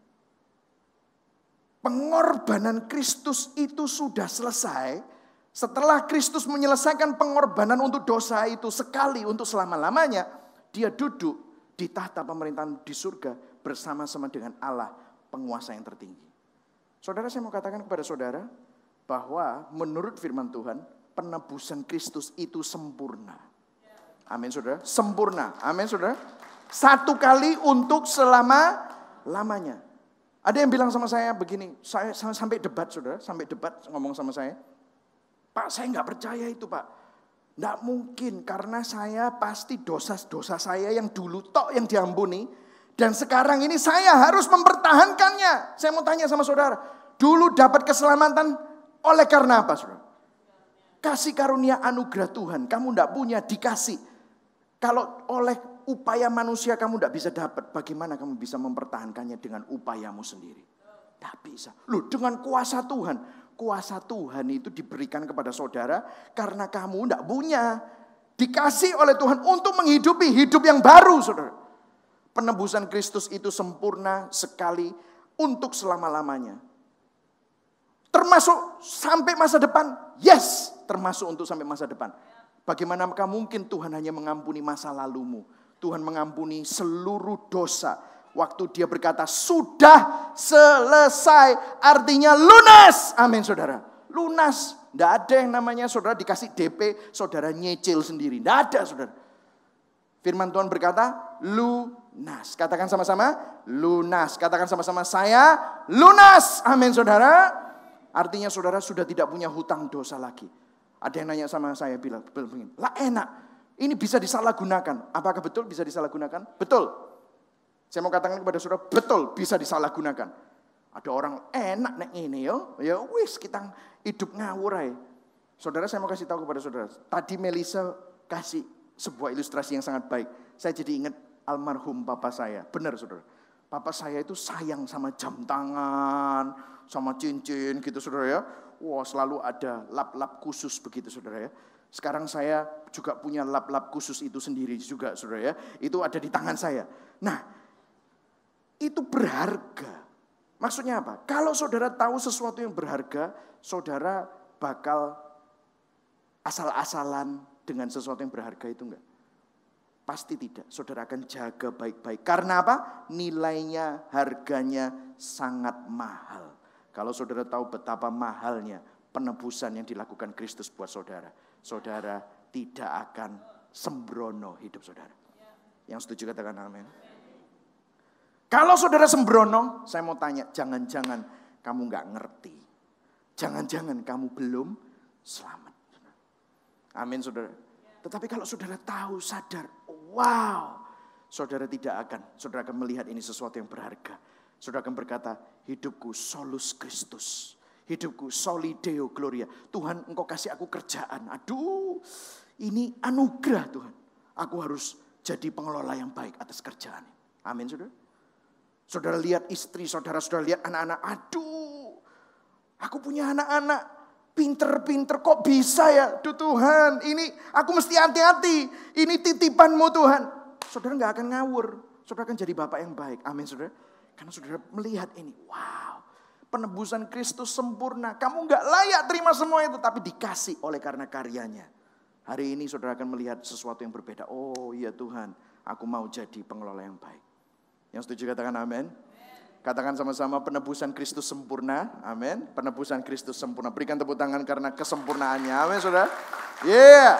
pengorbanan Kristus itu sudah selesai. Setelah Kristus menyelesaikan pengorbanan untuk dosa itu sekali untuk selama-lamanya, dia duduk di tahta pemerintahan di surga bersama-sama dengan Allah, penguasa yang tertinggi. Saudara, saya mau katakan kepada saudara bahwa menurut firman Tuhan, penebusan Kristus itu sempurna. Amin saudara, sempurna. Amin saudara. Satu kali untuk selama-lamanya. Ada yang bilang sama saya begini, saya sampai debat saudara, sampai debat ngomong sama saya. Pak, saya nggak percaya itu Pak. Nggak mungkin, karena saya pasti dosa-dosa saya yang dulu tok yang diampuni. Dan sekarang ini saya harus mempertahankannya. Saya mau tanya sama saudara, dulu dapat keselamatan oleh karena apa saudara? Kasih karunia anugerah Tuhan, kamu tidak punya, dikasih. Kalau oleh upaya manusia kamu tidak bisa dapat, bagaimana kamu bisa mempertahankannya dengan upayamu sendiri? Tidak bisa. Loh, dengan kuasa Tuhan. Kuasa Tuhan itu diberikan kepada saudara karena kamu tidak punya. Dikasih oleh Tuhan untuk menghidupi hidup yang baru saudara. Penebusan Kristus itu sempurna sekali untuk selama-lamanya. Termasuk sampai masa depan. Yes, termasuk untuk sampai masa depan. Bagaimanakah mungkin Tuhan hanya mengampuni masa lalumu? Tuhan mengampuni seluruh dosa. Waktu dia berkata sudah selesai, artinya lunas. Amin saudara. Lunas. Tidak ada yang namanya saudara dikasih DP, saudara nyicil sendiri. Tidak ada saudara. Firman Tuhan berkata lunas. Katakan sama-sama lunas. Katakan sama-sama saya lunas. Amin saudara. Artinya saudara sudah tidak punya hutang dosa lagi. Ada yang nanya sama saya bilang, lah enak. Ini bisa disalahgunakan. Apakah betul bisa disalahgunakan? Betul. Saya mau katakan kepada saudara, betul bisa disalahgunakan. Ada orang enak nek ini yo. Ya wis kita hidup ngawur aja. Saudara, saya mau kasih tahu kepada saudara. Tadi Melisa kasih sebuah ilustrasi yang sangat baik. Saya jadi ingat almarhum papa saya. Benar saudara. Papa saya itu sayang sama jam tangan, sama cincin gitu saudara ya. Wah, selalu ada lap-lap khusus begitu saudara ya. Sekarang saya juga punya lap-lap khusus itu sendiri juga saudara ya. Itu ada di tangan saya. Nah, itu berharga. Maksudnya apa? Kalau saudara tahu sesuatu yang berharga, saudara bakal asal-asalan dengan sesuatu yang berharga itu enggak? Pasti tidak. Saudara akan jaga baik-baik. Karena apa? Nilainya, harganya sangat mahal. Kalau saudara tahu betapa mahalnya penebusan yang dilakukan Kristus buat saudara, saudara tidak akan sembrono hidup saudara. Yang setuju katakan amin. Kalau saudara sembrono, saya mau tanya, jangan-jangan kamu nggak ngerti. Jangan-jangan kamu belum selamat. Amin saudara. Tetapi kalau saudara tahu, sadar, wow, saudara akan melihat ini sesuatu yang berharga. Saudara akan berkata, hidupku solus Kristus. Hidupku soli Deo Gloria. Tuhan, engkau kasih aku kerjaan. Aduh, ini anugerah Tuhan. Aku harus jadi pengelola yang baik atas kerjaan. Amin saudara. Saudara lihat istri, saudara lihat anak-anak. Aduh, aku punya anak-anak pinter-pinter, kok bisa ya? Duh Tuhan, ini aku mesti hati-hati. Ini titipanmu Tuhan. Saudara gak akan ngawur. Saudara akan jadi bapak yang baik. Amin saudara. Karena saudara melihat ini, wow. Penebusan Kristus sempurna. Kamu gak layak terima semua itu, tapi dikasih oleh karena karyanya. Hari ini saudara akan melihat sesuatu yang berbeda. Oh iya Tuhan, aku mau jadi pengelola yang baik. Yang setuju katakan amin. Katakan sama-sama penebusan Kristus sempurna. Amin. Penebusan Kristus sempurna. Berikan tepuk tangan karena kesempurnaannya. Amin saudara. Yeah.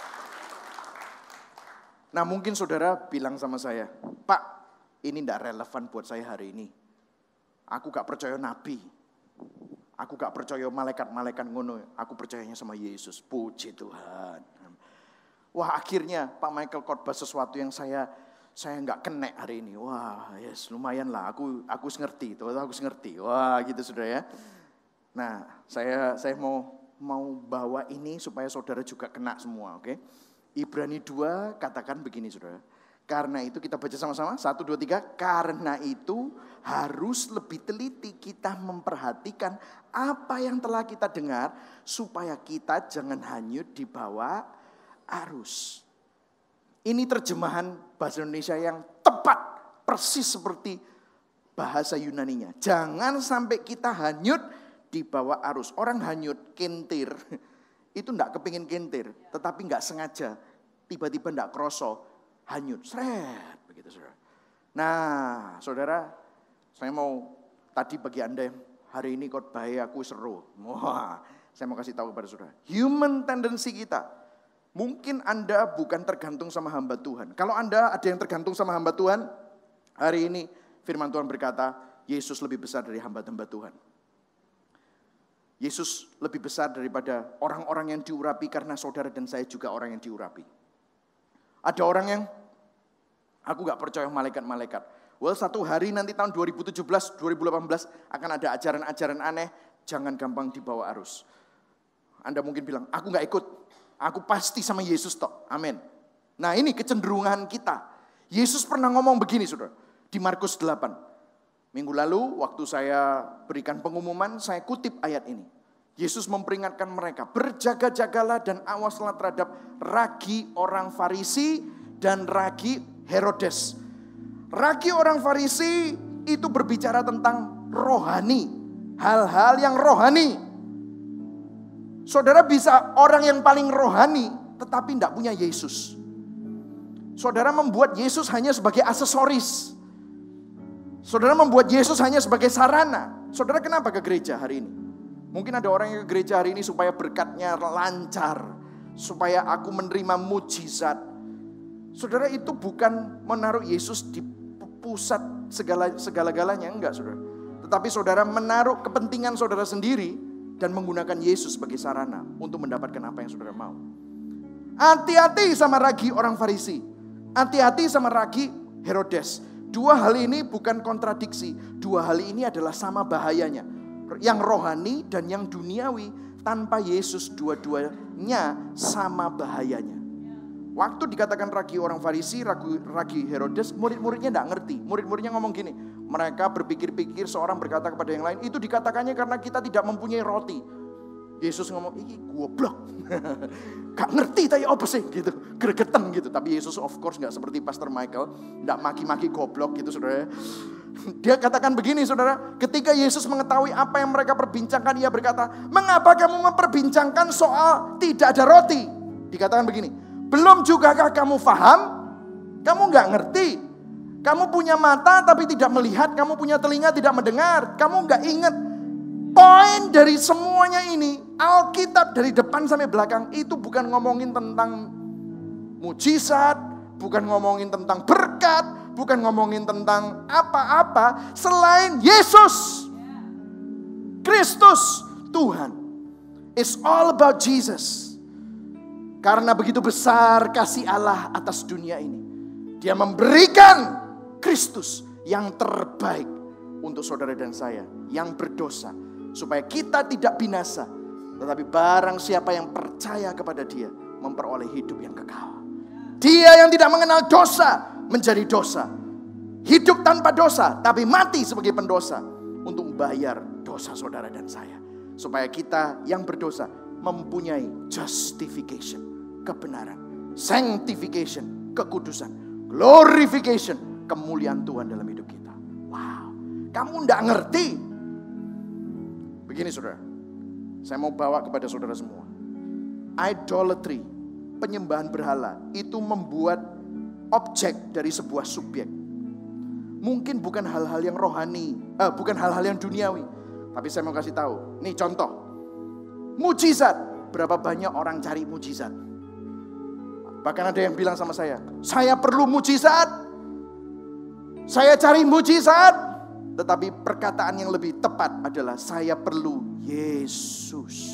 Nah mungkin saudara bilang sama saya, Pak, ini tidak relevan buat saya hari ini. Aku gak percaya nabi. Aku gak percaya malaikat-malaikat ngono. Aku percayanya sama Yesus. Puji Tuhan. Wah, akhirnya Pak Michael khotbah sesuatu yang saya nggak kena hari ini. Wah, yes, lumayan lah. Aku ngerti, aku ngerti. Wah, gitu Saudara ya. Nah, saya mau bawa ini supaya saudara juga kena semua, oke? Ibrani 2 katakan begini Saudara. Karena itu kita baca sama-sama, 1, 2, 3. Karena itu harus lebih teliti kita memperhatikan apa yang telah kita dengar, supaya kita jangan hanyut di bawah arus. Ini terjemahan bahasa Indonesia yang tepat, persis seperti bahasa Yunaninya. Jangan sampai kita hanyut di bawah arus. Orang hanyut, kentir, itu enggak kepingin kentir, tetapi enggak sengaja, tiba-tiba enggak kroso, hanyut, seret, begitu Saudara. Nah, Saudara, saya mau tadi bagi Anda yang hari ini khotbah aku seru. Wah, saya mau kasih tahu kepada Saudara, human tendency kita. Mungkin Anda bukan tergantung sama hamba Tuhan. Kalau Anda ada yang tergantung sama hamba Tuhan, hari ini firman Tuhan berkata, Yesus lebih besar dari hamba-hamba Tuhan. Yesus lebih besar daripada orang-orang yang diurapi, karena saudara dan saya juga orang yang diurapi. Ada orang yang, aku gak percaya malaikat-malaikat. Well, satu hari nanti tahun 2017, 2018 akan ada ajaran-ajaran aneh, jangan gampang dibawa arus. Anda mungkin bilang, aku gak ikut. Aku pasti sama Yesus toh. Amin. Nah, ini kecenderungan kita. Yesus pernah ngomong begini Saudara. Di Markus 8. Minggu lalu waktu saya berikan pengumuman, saya kutip ayat ini. Yesus memperingatkan mereka, berjaga-jagalah dan awaslah terhadap ragi orang Farisi dan ragi Herodes. Ragi orang Farisi itu berbicara tentang rohani. Hal-hal yang rohani. Saudara bisa orang yang paling rohani, tetapi tidak punya Yesus. Saudara membuat Yesus hanya sebagai aksesoris. Saudara membuat Yesus hanya sebagai sarana. Saudara kenapa ke gereja hari ini? Mungkin ada orang yang ke gereja hari ini supaya berkatnya lancar. Supaya aku menerima mujizat. Saudara, itu bukan menaruh Yesus di pusat segala-galanya. Enggak Saudara. Tetapi saudara menaruh kepentingan saudara sendiri dan menggunakan Yesus sebagai sarana untuk mendapatkan apa yang saudara mau. Hati-hati sama ragi orang Farisi. Hati-hati sama ragi Herodes. Dua hal ini bukan kontradiksi. Dua hal ini adalah sama bahayanya. Yang rohani dan yang duniawi. Tanpa Yesus dua-duanya sama bahayanya. Waktu dikatakan ragi orang Farisi, ragi Herodes, murid-muridnya tidak ngerti. Murid-muridnya ngomong gini, mereka berpikir-pikir, seorang berkata kepada yang lain, itu dikatakannya karena kita tidak mempunyai roti. Yesus ngomong, ini goblok. Gak ngerti tadi apa sih gitu, gregetan gitu. Tapi Yesus of course gak seperti Pastor Michael, gak maki-maki goblok gitu Saudara. Dia katakan begini Saudara, ketika Yesus mengetahui apa yang mereka perbincangkan, ia berkata, mengapa kamu memperbincangkan soal tidak ada roti? Dikatakan begini, belum jugakah kamu paham? Kamu gak ngerti. Kamu punya mata tapi tidak melihat. Kamu punya telinga tidak mendengar. Kamu gak ingat. Poin dari semuanya ini, Alkitab dari depan sampai belakang, itu bukan ngomongin tentang mujizat, bukan ngomongin tentang berkat, bukan ngomongin tentang apa-apa selain Yesus Kristus Tuhan. It's all about Jesus. Karena begitu besar kasih Allah atas dunia ini, Dia memberikan Kristus yang terbaik untuk saudara dan saya yang berdosa, supaya kita tidak binasa, tetapi barang siapa yang percaya kepada Dia memperoleh hidup yang kekal. Dia yang tidak mengenal dosa menjadi dosa, hidup tanpa dosa tapi mati sebagai pendosa untuk membayar dosa saudara dan saya, supaya kita yang berdosa mempunyai justification, kebenaran, sanctification, kekudusan, glorification, kemuliaan Tuhan dalam hidup kita. Wow, kamu tidak ngerti. Begini saudara, saya mau bawa kepada saudara semua. Idolatry, penyembahan berhala, itu membuat objek dari sebuah subjek. Mungkin bukan hal-hal yang rohani, bukan hal-hal yang duniawi. Tapi saya mau kasih tahu, nih contoh, mujizat. Berapa banyak orang cari mujizat? Bahkan ada yang bilang sama saya perlu mujizat. Saya cari mujizat. Tetapi perkataan yang lebih tepat adalah saya perlu Yesus.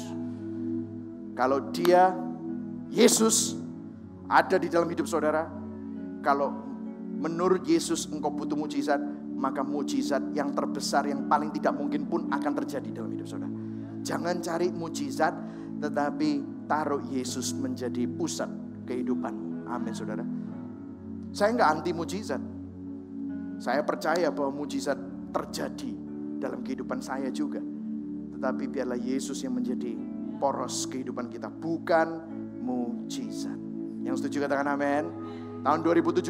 Kalau dia, Yesus ada di dalam hidup saudara, kalau menurut Yesus engkau butuh mujizat, maka mujizat yang terbesar yang paling tidak mungkin pun akan terjadi dalam hidup saudara. Jangan cari mujizat, tetapi taruh Yesus menjadi pusat kehidupanmu. Amin saudara. Saya enggak anti mujizat. Saya percaya bahwa mujizat terjadi dalam kehidupan saya juga. Tetapi biarlah Yesus yang menjadi poros kehidupan kita, bukan mujizat. Yang setuju katakan amin. Tahun 2017,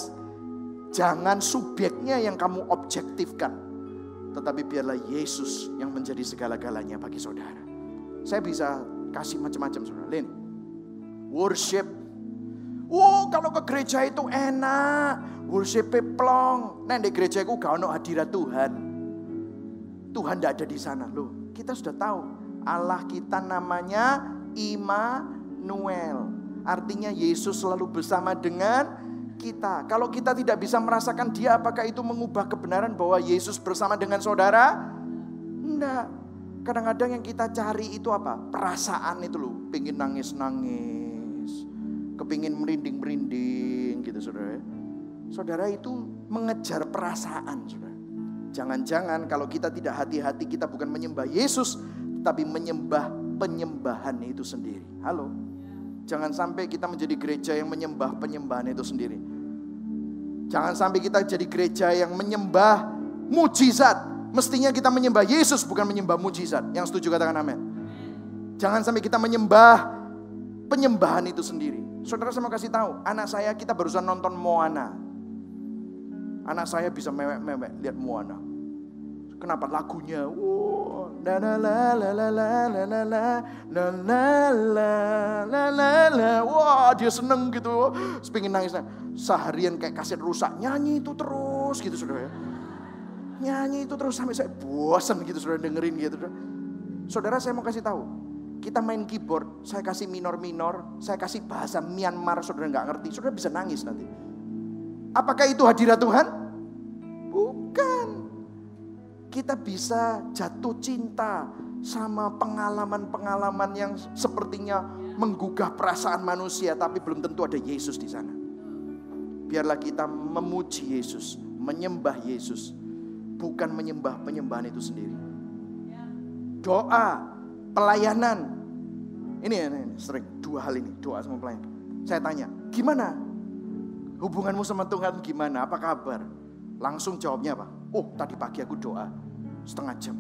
jangan subjeknya yang kamu objektifkan, tetapi biarlah Yesus yang menjadi segala-galanya bagi saudara. Saya bisa kasih macam-macam saudara. Lin, worship. Kalau ke gereja itu enak, worship plong. Nah di gereja itu gak ada hadirat Tuhan. Tuhan tidak ada di sana. Loh, kita sudah tahu Allah kita namanya Immanuel. Artinya Yesus selalu bersama dengan kita. Kalau kita tidak bisa merasakan dia, apakah itu mengubah kebenaran bahwa Yesus bersama dengan saudara? Enggak. Kadang-kadang yang kita cari itu apa? Perasaan itu loh. Pengen nangis-nangis, kepingin merinding-merinding gitu saudara. Saudara itu mengejar perasaan saudara. Jangan-jangan kalau kita tidak hati-hati, kita bukan menyembah Yesus, tapi menyembah penyembahan itu sendiri. Halo. Jangan sampai kita menjadi gereja yang menyembah penyembahan itu sendiri. Jangan sampai kita jadi gereja yang menyembah mujizat. Mestinya kita menyembah Yesus, bukan menyembah mujizat. Yang setuju katakan amin. Jangan sampai kita menyembah penyembahan itu sendiri. Saudara, saya mau kasih tahu, anak saya, kita barusan nonton Moana. Anak saya bisa mewek-mewek lihat Moana. Kenapa? Lagunya la la la la la la la la la la la la. Wah, dia seneng gitu. Pengen nangis. Seharian kayak kaset rusak, nyanyi itu terus gitu saudara ya. Nyanyi itu terus sampai saya bosan gitu saudara dengerin gitu. Saudara, saya mau kasih tahu, kita main keyboard, saya kasih minor-minor, saya kasih bahasa Myanmar, saudara nggak ngerti, saudara bisa nangis nanti. Apakah itu hadirat Tuhan? Bukan. Kita bisa jatuh cinta sama pengalaman-pengalaman yang sepertinya menggugah perasaan manusia, tapi belum tentu ada Yesus di sana. Biarlah kita memuji Yesus, menyembah Yesus, bukan menyembah penyembahan itu sendiri. Doa, pelayanan. Ini sering dua hal ini, doa sama pelayanan. Saya tanya, gimana hubunganmu sama Tuhan, gimana? Apa kabar? Langsung jawabnya apa? Tadi pagi aku doa setengah jam.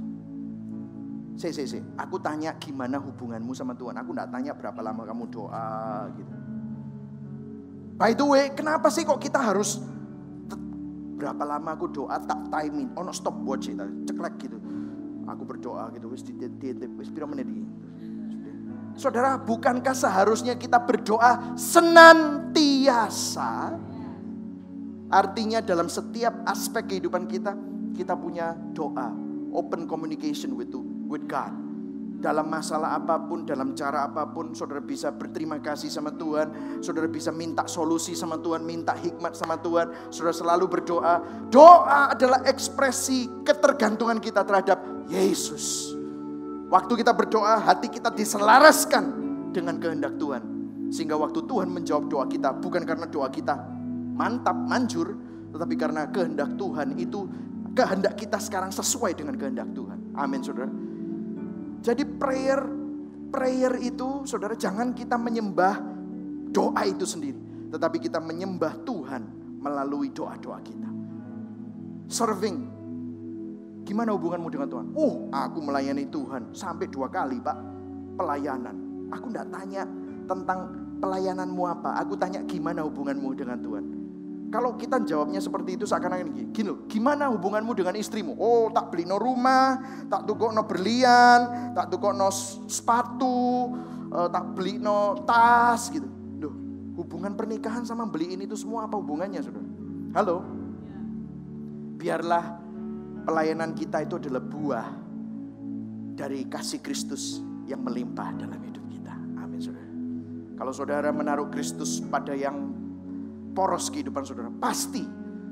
Aku tanya gimana hubunganmu sama Tuhan. Aku enggak tanya berapa lama kamu doa gitu. By the way, kenapa sih kok kita harus berapa lama aku doa tak timing, ono stopwatch itu, ceklek gitu. Aku berdoa gitu, wis piro menit iki. Saudara, bukankah seharusnya kita berdoa senantiasa? Artinya dalam setiap aspek kehidupan kita, kita punya doa, open communication with God. Dalam masalah apapun, dalam cara apapun, saudara bisa berterima kasih sama Tuhan. Saudara bisa minta solusi sama Tuhan, minta hikmat sama Tuhan. Saudara selalu berdoa. Doa adalah ekspresi ketergantungan kita terhadap Yesus. Waktu kita berdoa, hati kita diselaraskan dengan kehendak Tuhan. Sehingga waktu Tuhan menjawab doa kita, bukan karena doa kita mantap, manjur, tetapi karena kehendak Tuhan itu, kehendak kita sekarang sesuai dengan kehendak Tuhan. Amin saudara. Jadi prayer itu saudara, jangan kita menyembah doa itu sendiri, tetapi kita menyembah Tuhan melalui doa-doa kita. Serving. Gimana hubunganmu dengan Tuhan? Aku melayani Tuhan sampai 2 kali Pak pelayanan. Aku enggak tanya tentang pelayananmu apa, aku tanya gimana hubunganmu dengan Tuhan. Kalau kita jawabnya seperti itu seakan-akan gini loh, gimana hubunganmu dengan istrimu? Tak beli no rumah, tak tukok no berlian, tak tukok no sepatu, tak beli no tas gitu. Loh, hubungan pernikahan sama beliin itu semua apa hubungannya saudara? Halo? Biarlah pelayanan kita itu adalah buah dari kasih Kristus yang melimpah dalam hidup kita. Amin saudara. Kalau saudara menaruh Kristus pada yang poros kehidupan saudara, pasti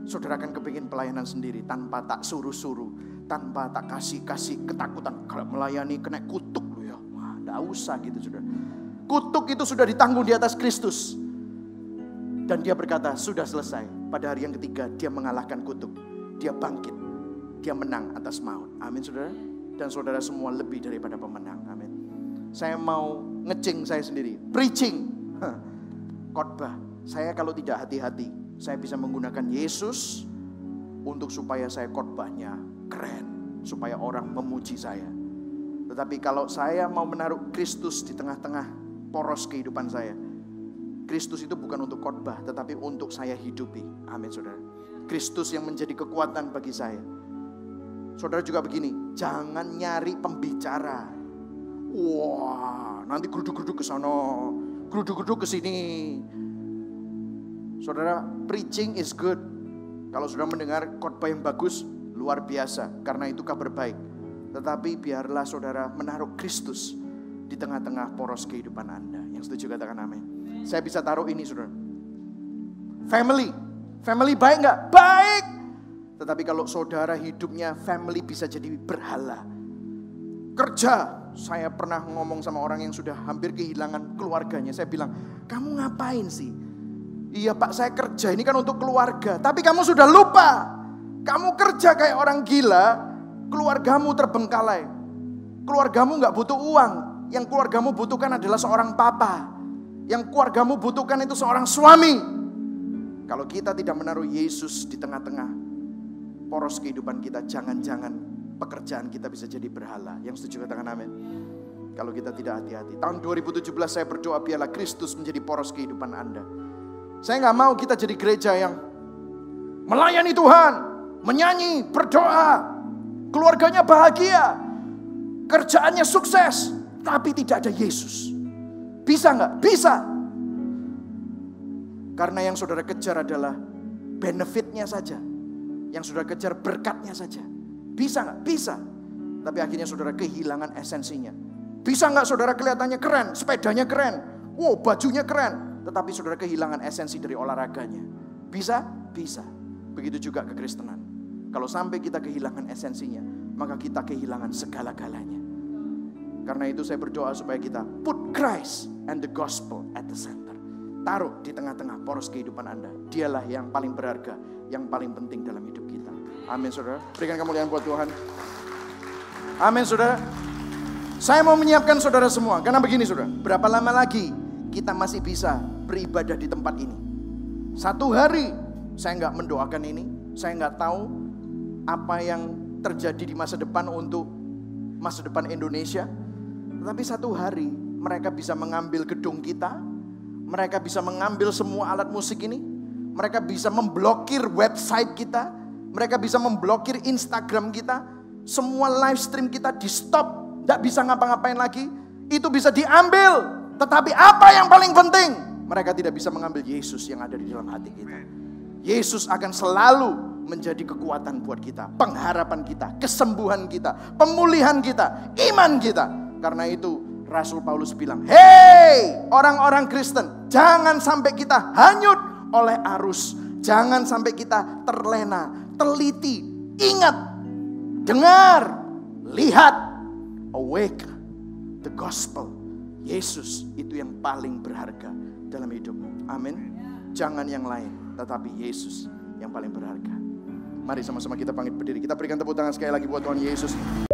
saudara akan kepingin pelayanan sendiri tanpa tak suruh-suruh, tanpa tak kasih ketakutan. Kalau melayani kena kutuk loh ya. Wah, enggak usah gitu saudara. Kutuk itu sudah ditanggung di atas Kristus. Dan dia berkata, sudah selesai. Pada hari yang ketiga dia mengalahkan kutuk. Dia bangkit. Dia menang atas maut. Amin saudara. Dan saudara semua lebih daripada pemenang. Amin. Saya mau ngecing saya sendiri. Preaching. Khotbah. Saya kalau tidak hati-hati, saya bisa menggunakan Yesus untuk supaya saya khotbahnya keren. Supaya orang memuji saya. Tetapi kalau saya mau menaruh Kristus di tengah-tengah poros kehidupan saya, Kristus itu bukan untuk khotbah, tetapi untuk saya hidupi. Amin saudara. Kristus yang menjadi kekuatan bagi saya. Saudara juga begini, jangan nyari pembicara. Wah, nanti geruduk-geruduk ke sana, geruduk-geruduk ke sini. Saudara, preaching is good. Kalau sudah mendengar khotbah yang bagus, luar biasa, karena itu kabar baik. Tetapi biarlah saudara menaruh Kristus di tengah-tengah poros kehidupan Anda. Yang setuju katakan amin. Saya bisa taruh ini saudara. Family baik gak? Baik. Tetapi kalau saudara hidupnya family bisa jadi berhala. Kerja, saya pernah ngomong sama orang yang sudah hampir kehilangan keluarganya. Saya bilang, kamu ngapain sih? Iya Pak, saya kerja ini kan untuk keluarga. Tapi kamu sudah lupa. Kamu kerja kayak orang gila, keluargamu terbengkalai. Keluargamu gak butuh uang. Yang keluargamu butuhkan adalah seorang papa. Yang keluargamu butuhkan itu seorang suami. Kalau kita tidak menaruh Yesus di tengah-tengah poros kehidupan kita, jangan-jangan pekerjaan kita bisa jadi berhala. Yang setuju katakan amin. Kalau kita tidak hati-hati. Tahun 2017 saya berdoa biarlah Kristus menjadi poros kehidupan Anda. Saya gak mau kita jadi gereja yang melayani Tuhan, menyanyi, berdoa, keluarganya bahagia, kerjaannya sukses, tapi tidak ada Yesus. Bisa gak? Bisa. Karena yang saudara kejar adalah benefitnya saja. Yang saudara kejar berkatnya saja. Bisa gak? Bisa. Tapi akhirnya saudara kehilangan esensinya. Bisa gak saudara kelihatannya keren, sepedanya keren, wow bajunya keren, tetapi saudara kehilangan esensi dari olahraganya. Bisa? Bisa. Begitu juga kekristenan. Kalau sampai kita kehilangan esensinya, maka kita kehilangan segala-galanya. Karena itu saya berdoa supaya kita put Christ and the gospel at the center. Taruh di tengah-tengah poros kehidupan Anda. Dialah yang paling berharga, yang paling penting dalam hidup kita. Amin saudara. Berikan kemuliaan buat Tuhan. Amin saudara. Saya mau menyiapkan saudara semua. Karena begini saudara. Berapa lama lagi kita masih bisa beribadah di tempat ini? 1 hari saya gak mendoakan ini. Saya gak tahu apa yang terjadi di masa depan untuk masa depan Indonesia. Tetapi 1 hari mereka bisa mengambil gedung kita. Mereka bisa mengambil semua alat musik ini. Mereka bisa memblokir website kita. Mereka bisa memblokir Instagram kita. Semua live stream kita di stop. Tidak bisa ngapa-ngapain lagi. Itu bisa diambil. Tetapi apa yang paling penting? Mereka tidak bisa mengambil Yesus yang ada di dalam hati kita. Yesus akan selalu menjadi kekuatan buat kita. Pengharapan kita, kesembuhan kita, pemulihan kita, iman kita. Karena itu Rasul Paulus bilang, hey orang-orang Kristen, jangan sampai kita hanyut oleh arus. Jangan sampai kita terlena, teliti, ingat, dengar, lihat, awake, the gospel. Yesus itu yang paling berharga dalam hidupmu. Amin. Jangan yang lain, tetapi Yesus yang paling berharga. Mari sama-sama kita bangkit berdiri. Kita berikan tepuk tangan sekali lagi buat Tuhan Yesus.